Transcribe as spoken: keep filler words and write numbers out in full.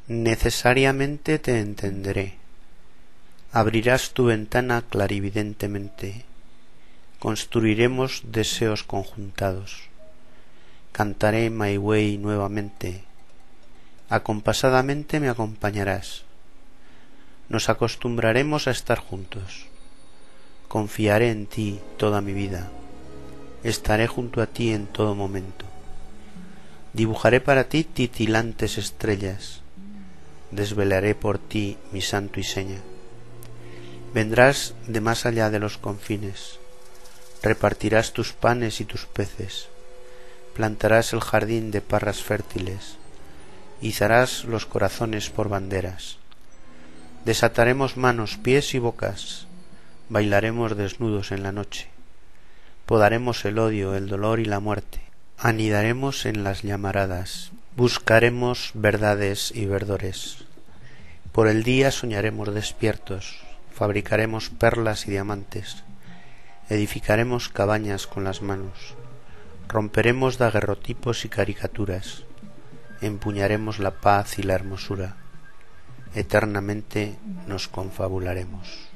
Necesariamente te entenderé. Abrirás tu ventana clarividentemente. Construiremos deseos conjuntados. Cantaré My Way nuevamente. Acompasadamente me acompañarás. Nos acostumbraremos a estar juntos. Confiaré en ti toda mi vida. Estaré junto a ti en todo momento. Dibujaré para ti titilantes estrellas. Desvelaré por ti mi santo y seña. Vendrás de más allá de los confines. Repartirás tus panes y tus peces. Plantarás el jardín de parras fértiles. Izarás los corazones por banderas. Desataremos manos, pies y bocas. Bailaremos desnudos en la noche. Podaremos el odio, el dolor y la muerte. Anidaremos en las llamaradas. Buscaremos verdades y verdores. Por el día soñaremos despiertos. Fabricaremos perlas y diamantes. Edificaremos cabañas con las manos. Romperemos daguerrotipos y caricaturas. Empuñaremos la paz y la hermosura. Eternamente nos confabularemos.